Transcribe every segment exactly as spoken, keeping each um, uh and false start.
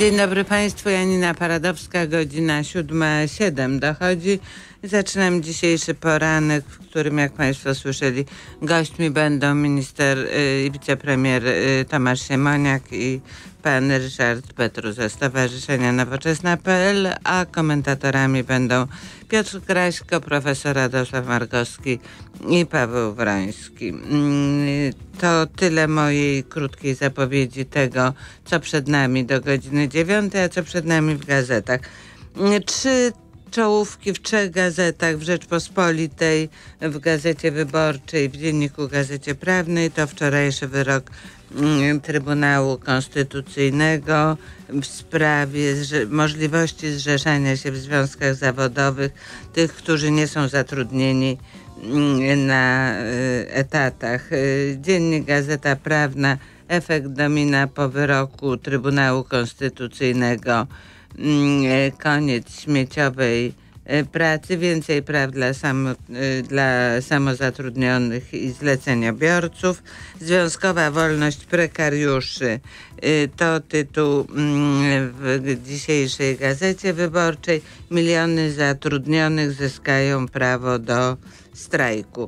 Dzień dobry Państwu, Janina Paradowska, godzina siódma siedem dochodzi. Zaczynam dzisiejszy poranek, w którym, jak Państwo słyszeli, gośćmi będą minister i yy, wicepremier yy, Tomasz Siemoniak i pan Ryszard Petru ze Stowarzyszenia Nowoczesna kropka p l, a komentatorami będą Piotr Kraśko, profesor Radosław Markowski i Paweł Wroński. Yy, to tyle mojej krótkiej zapowiedzi tego, co przed nami do godziny dziewiątej, a co przed nami w gazetach. Yy, trzy czołówki w trzech gazetach: w Rzeczpospolitej, w Gazecie Wyborczej, w Dzienniku Gazecie Prawnej. To wczorajszy wyrok mm, Trybunału Konstytucyjnego w sprawie zrze- możliwości zrzeszania się w związkach zawodowych tych, którzy nie są zatrudnieni mm, na y, etatach. Y, Dziennik Gazeta Prawna, efekt domina po wyroku Trybunału Konstytucyjnego. Koniec śmieciowej pracy, więcej praw dla, samo, dla samozatrudnionych i zleceniobiorców. Związkowa wolność prekariuszy to tytuł w dzisiejszej Gazecie Wyborczej. Miliony zatrudnionych zyskają prawo do strajku.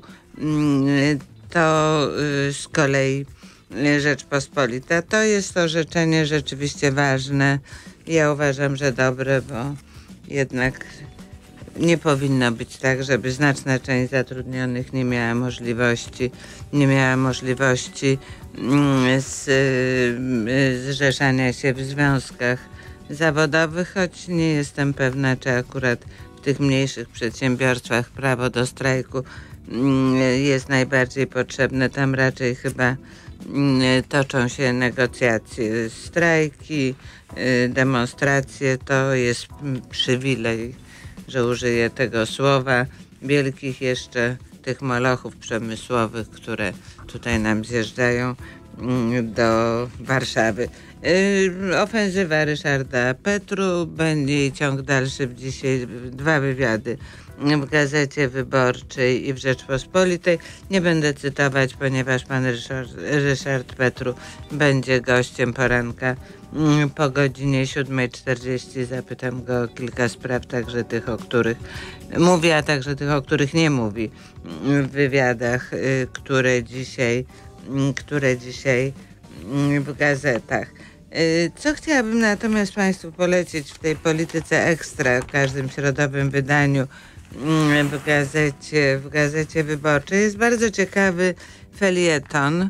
To z kolei Rzeczpospolita. To jest orzeczenie rzeczywiście ważne. Ja uważam, że dobre, bo jednak nie powinno być tak, żeby znaczna część zatrudnionych nie miała możliwości, nie miała możliwości z, zrzeszania się w związkach zawodowych, choć nie jestem pewna, czy akurat w tych mniejszych przedsiębiorstwach prawo do strajku jest najbardziej potrzebne. Tam raczej chyba toczą się negocjacje, strajki, demonstracje. To jest przywilej, że użyję tego słowa, wielkich jeszcze tych molochów przemysłowych, które tutaj nam zjeżdżają do Warszawy. Ofensywa Ryszarda Petru, będzie ciąg dalszy w dzisiaj, dwa wywiady w Gazecie Wyborczej i w Rzeczpospolitej. Nie będę cytować, ponieważ pan Ryszard, Ryszard Petru będzie gościem poranka po godzinie siódma czterdzieści. Zapytam go o kilka spraw, także tych, o których mówi, a także tych, o których nie mówi w wywiadach, które dzisiaj, które dzisiaj w gazetach. Co chciałabym natomiast Państwu polecić w tej polityce ekstra, w każdym środowym wydaniu w gazecie, w Gazecie Wyborczej, jest bardzo ciekawy felieton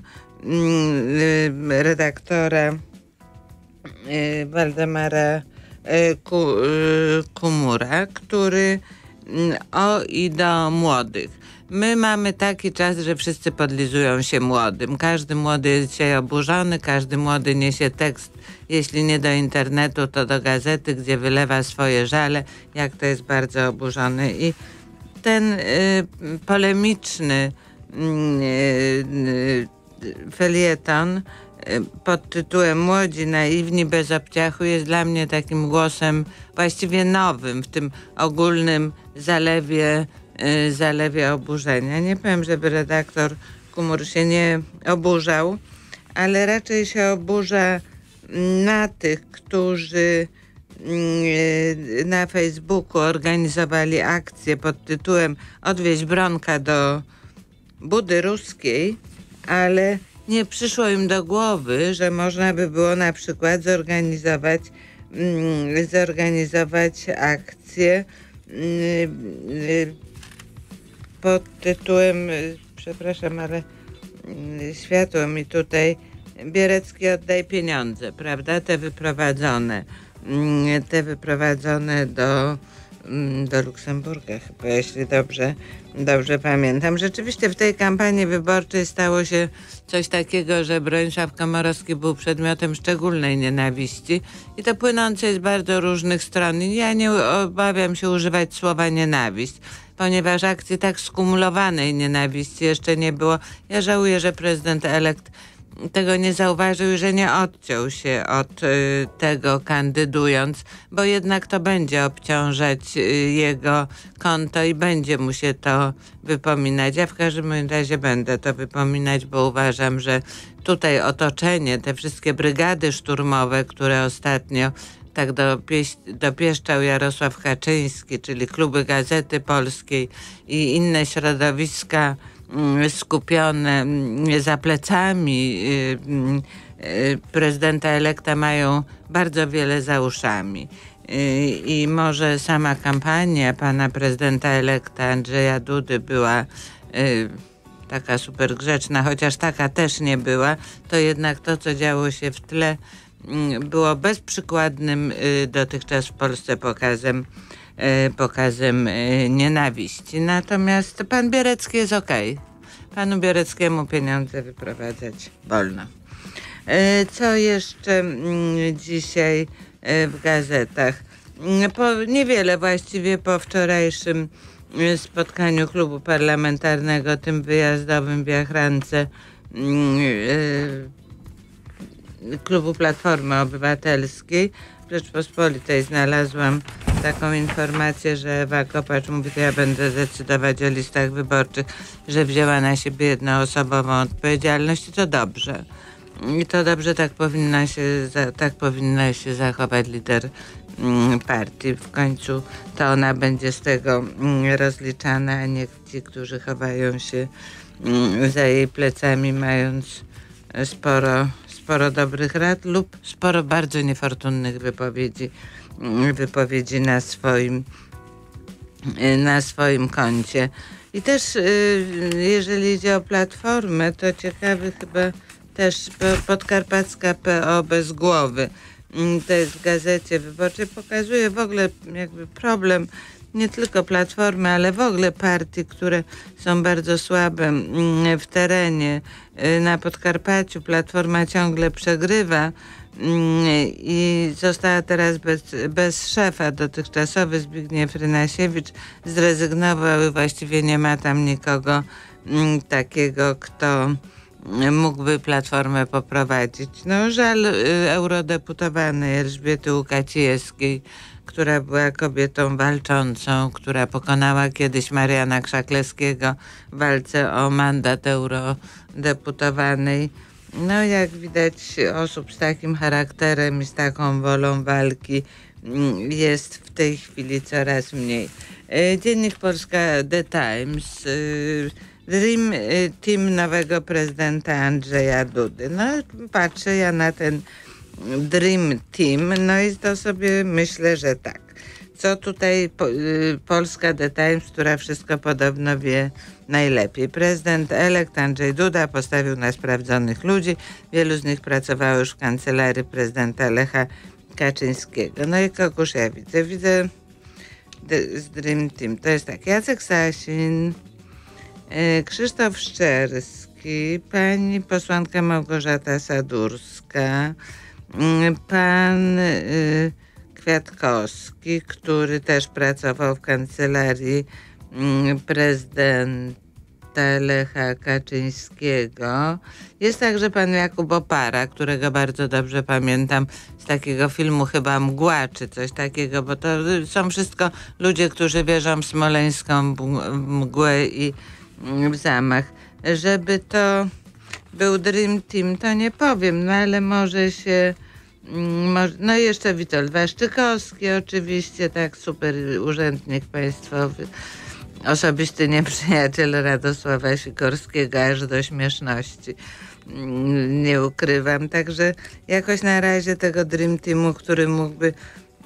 redaktora Waldemara Kumura, który o i do młodych. My mamy taki czas, że wszyscy podlizują się młodym. Każdy młody jest dzisiaj oburzony, każdy młody niesie tekst, jeśli nie do internetu, to do gazety, gdzie wylewa swoje żale, jak to jest bardzo oburzony. I ten y, polemiczny y, y, felieton y, pod tytułem Młodzi, naiwni, bez obciachu jest dla mnie takim głosem właściwie nowym w tym ogólnym zalewie zalewie oburzenia. Nie powiem, żeby redaktor Kumur się nie oburzał, ale raczej się oburza na tych, którzy na Facebooku organizowali akcję pod tytułem Odwieź Bronka do Budy Ruskiej, ale nie przyszło im do głowy, że można by było na przykład zorganizować zorganizować akcję pod tytułem, przepraszam, ale światło mi tutaj, Bierecki oddaj pieniądze, prawda? Te wyprowadzone, te wyprowadzone do, do Luksemburga chyba, jeśli dobrze, dobrze pamiętam. Rzeczywiście w tej kampanii wyborczej stało się coś takiego, że Bronisław Komorowski był przedmiotem szczególnej nienawiści i to płynące z bardzo różnych stron. Ja nie obawiam się używać słowa nienawiść, ponieważ akcji tak skumulowanej nienawiści jeszcze nie było. Ja żałuję, że prezydent elekt tego nie zauważył i że nie odciął się od y, tego kandydując, bo jednak to będzie obciążać y, jego konto i będzie mu się to wypominać. Ja w każdym razie będę to wypominać, bo uważam, że tutaj otoczenie, te wszystkie brygady szturmowe, które ostatnio tak dopieś, dopieszczał Jarosław Kaczyński, czyli kluby Gazety Polskiej i inne środowiska skupione za plecami prezydenta elekta, mają bardzo wiele za uszami. I może sama kampania pana prezydenta elekta Andrzeja Dudy była taka super grzeczna, chociaż taka też nie była, to jednak to, co działo się w tle, było bezprzykładnym dotychczas w Polsce pokazem pokazem nienawiści. Natomiast pan Bierecki jest okej. Panu Biereckiemu pieniądze wyprowadzać wolno. Co jeszcze dzisiaj w gazetach? Po, niewiele właściwie po wczorajszym spotkaniu klubu parlamentarnego, tym wyjazdowym w Jachrance, klubu Platformy Obywatelskiej. W Rzeczpospolitej znalazłam taką informację, że Ewa Kopacz mówi, że ja będę decydować o listach wyborczych, że wzięła na siebie jednoosobową odpowiedzialność i to dobrze. I to dobrze, tak powinna się, tak powinna się zachować lider mm, partii. W końcu to ona będzie z tego mm, rozliczana, a nie ci, którzy chowają się mm, za jej plecami, mając sporo, sporo dobrych rad lub sporo bardzo niefortunnych wypowiedzi, wypowiedzi na swoim, na swoim koncie. I też jeżeli idzie o Platformę, to ciekawy chyba też Podkarpacka P O bez głowy. To jest w Gazecie Wyborczej. Pokazuje w ogóle jakby problem nie tylko Platformy, ale w ogóle partii, które są bardzo słabe w terenie. Na Podkarpaciu Platforma ciągle przegrywa i została teraz bez, bez szefa. Dotychczasowy Zbigniew Rynasiewicz zrezygnował i właściwie nie ma tam nikogo takiego, kto mógłby Platformę poprowadzić. No żal eurodeputowanej Elżbiety Łukacijewskiej, która była kobietą walczącą, która pokonała kiedyś Mariana Krzaklewskiego w walce o mandat eurodeputowanej. No jak widać, osób z takim charakterem i z taką wolą walki jest w tej chwili coraz mniej. Dziennik Polska The Times. Dream Team nowego prezydenta Andrzeja Dudy. No patrzę ja na ten Dream Team, no i to sobie myślę, że tak. Co tutaj po, y, Polska The Times, która wszystko podobno wie najlepiej. Prezydent elekt Andrzej Duda postawił na sprawdzonych ludzi. Wielu z nich pracowało już w kancelarii prezydenta Lecha Kaczyńskiego. No i kogoż ja widzę? Widzę d- z Dream Team. To jest tak, Jacek Sasin, y, Krzysztof Szczerski, pani posłanka Małgorzata Sadurska, y, pan y, Kwiatkowski, który też pracował w kancelarii y, prezydenta Lecha Kaczyńskiego. Jest także pan Jakub Opara, którego bardzo dobrze pamiętam z takiego filmu chyba Mgła, czy coś takiego, bo to są wszystko ludzie, którzy wierzą w smoleńską mgłę i w zamach. Żeby to był Dream Team, to nie powiem, no ale może się... No i jeszcze Witold Waszczykowski oczywiście, tak, super urzędnik państwowy, osobisty nieprzyjaciel Radosława Sikorskiego, aż do śmieszności, nie ukrywam. Także jakoś na razie tego Dream Teamu, który mógłby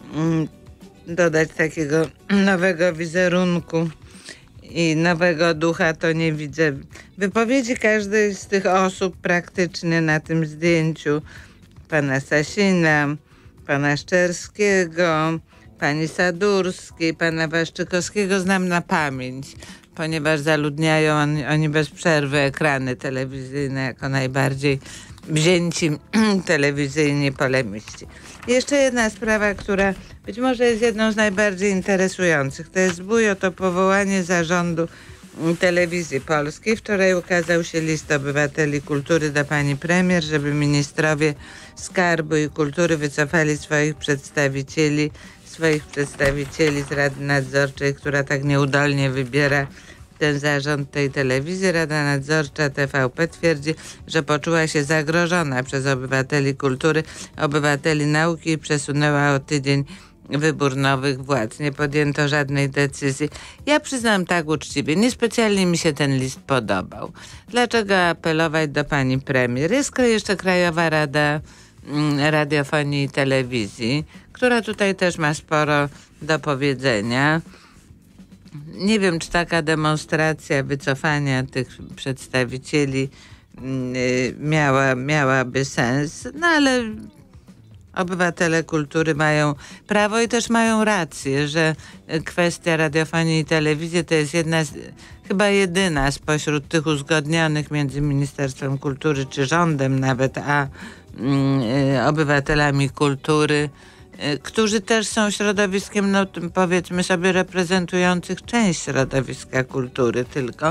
dodać takiego nowego wizerunku i nowego ducha, to nie widzę. Wypowiedzi każdej z tych osób praktycznie na tym zdjęciu, pana Sasina, pana Szczerskiego, pani Sadurskiej, pana Waszczykowskiego znam na pamięć, ponieważ zaludniają on, oni bez przerwy ekrany telewizyjne jako najbardziej wzięci telewizyjni polemiści. Jeszcze jedna sprawa, która być może jest jedną z najbardziej interesujących. To jest zbój o to powołanie zarządu Telewizji Polskiej. Wczoraj ukazał się list obywateli kultury do pani premier, żeby ministrowie skarbu i kultury wycofali swoich przedstawicieli, swoich przedstawicieli z Rady Nadzorczej, która tak nieudolnie wybiera ten zarząd tej telewizji. Rada Nadzorcza T V P twierdzi, że poczuła się zagrożona przez obywateli kultury, obywateli nauki i przesunęła o tydzień wybór nowych władz. Nie podjęto żadnej decyzji. Ja przyznam tak uczciwie, niespecjalnie mi się ten list podobał. Dlaczego apelować do pani premier? Jest jeszcze Krajowa Rada Radiofonii i Telewizji, która tutaj też ma sporo do powiedzenia. Nie wiem, czy taka demonstracja wycofania tych przedstawicieli miała, miałaby sens, no ale obywatele kultury mają prawo i też mają rację, że kwestia radiofonii i telewizji to jest jedna z, chyba jedyna spośród tych uzgodnionych między Ministerstwem Kultury czy rządem nawet, a mm, obywatelami kultury, którzy też są środowiskiem, no powiedzmy sobie, reprezentujących część środowiska kultury tylko.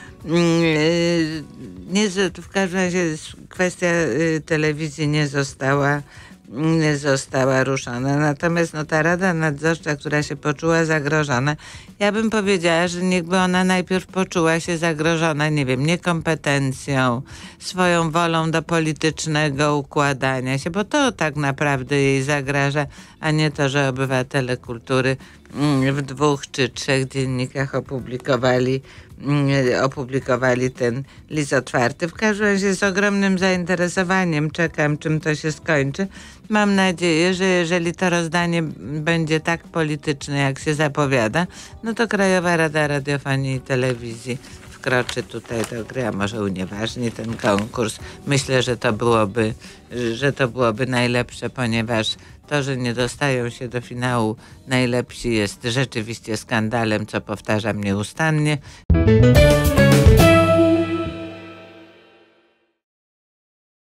Nie, w każdym razie kwestia telewizji nie została nie została ruszona. Natomiast no, ta Rada Nadzorcza, która się poczuła zagrożona, ja bym powiedziała, że niechby ona najpierw poczuła się zagrożona, nie wiem, niekompetencją, swoją wolą do politycznego układania się, bo to tak naprawdę jej zagraża, a nie to, że obywatele kultury w dwóch czy trzech dziennikach opublikowali opublikowali ten list otwarty. W każdym razie z ogromnym zainteresowaniem czekam, czym to się skończy. Mam nadzieję, że jeżeli to rozdanie będzie tak polityczne, jak się zapowiada, no to Krajowa Rada Radiofonii i Telewizji wkroczy tutaj do gry, a może unieważni ten konkurs. Myślę, że to byłoby, że to byłoby najlepsze, ponieważ to, że nie dostają się do finału najlepsi, jest rzeczywiście skandalem, co powtarzam nieustannie.